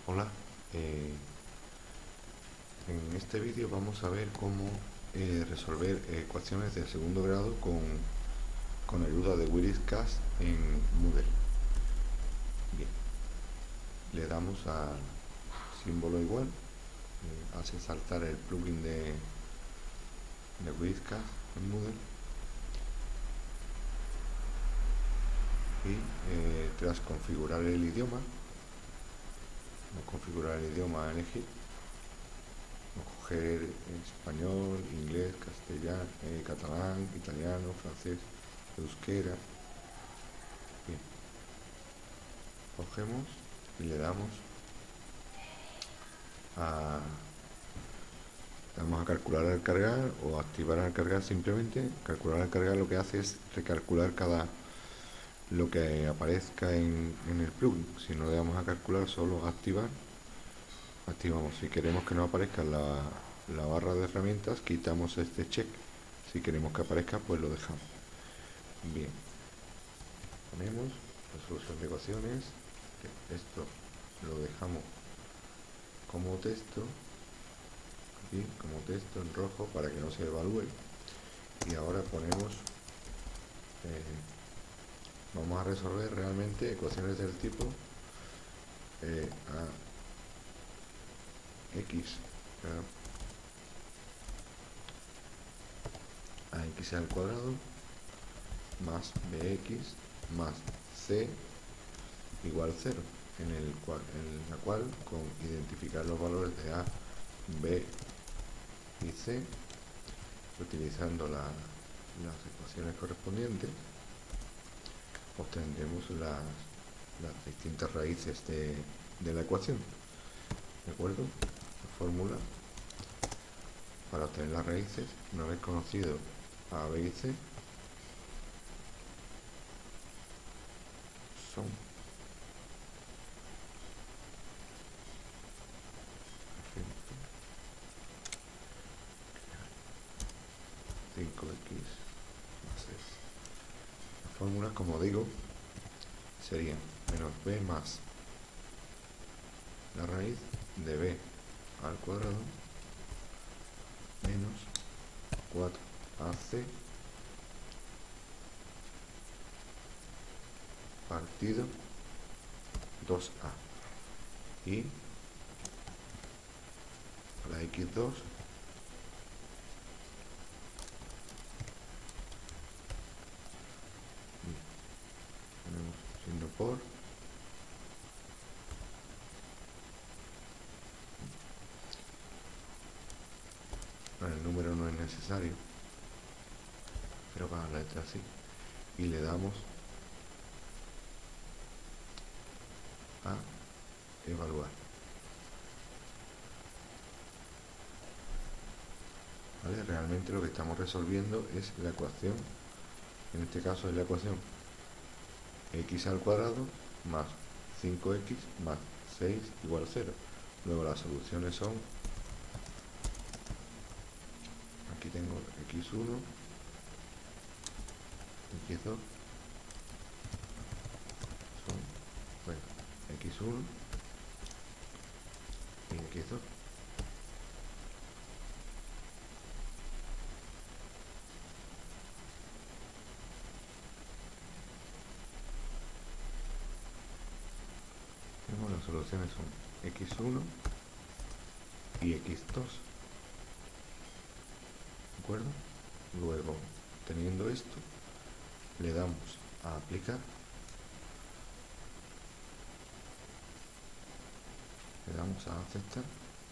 Hola, en este vídeo vamos a ver cómo resolver ecuaciones de segundo grado con ayuda de Wheaties-Cas en Moodle. Bien, le damos al símbolo igual, hace saltar el plugin de Wheaties-Cas en Moodle y tras configurar el idioma, a elegir, coger español, inglés, castellano, catalán, italiano, francés, euskera. Bien, cogemos y le damos a calcular al cargar o activar al cargar. Simplemente calcular al cargar lo que hace es recalcular lo que aparezca en el plugin. Si no le damos a calcular, solo activar, activamos. Si queremos que no aparezca la barra de herramientas, quitamos este check. Si queremos que aparezca, pues lo dejamos. Bien, ponemos resolución de ecuaciones, que esto lo dejamos como texto, aquí como texto en rojo para que no se evalúe. Y ahora ponemos, vamos a resolver realmente ecuaciones del tipo ax al cuadrado más bx más c igual 0, en la cual, con identificar los valores de a, b y c, utilizando las ecuaciones correspondientes, obtendremos las distintas raíces de la ecuación. ¿De acuerdo? La fórmula para obtener las raíces, una vez conocido a, b y c, son 5x más 6. Las fórmulas, como digo, serían menos b más la raíz de b al cuadrado menos 4ac partido 2a, y la x2 ponemos signo por, el número no es necesario, pero para la letra sí, y le damos a evaluar. ¿Vale? Realmente lo que estamos resolviendo es la ecuación, en este caso es la ecuación x al cuadrado más 5x más 6 igual a 0. Luego las soluciones son, aquí tengo x1, x2, son, bueno, x1 y x2. Las soluciones son x1 y x2, ¿de acuerdo? Luego, teniendo esto, le damos a aplicar, le damos a aceptar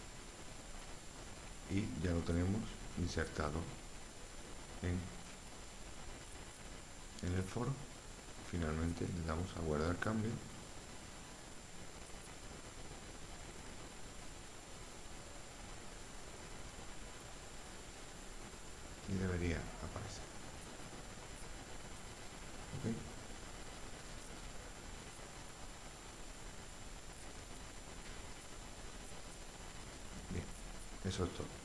y ya lo tenemos insertado en el foro. Finalmente le damos a guardar cambio y debería aparecer. ¿Okay? Bien, eso es todo.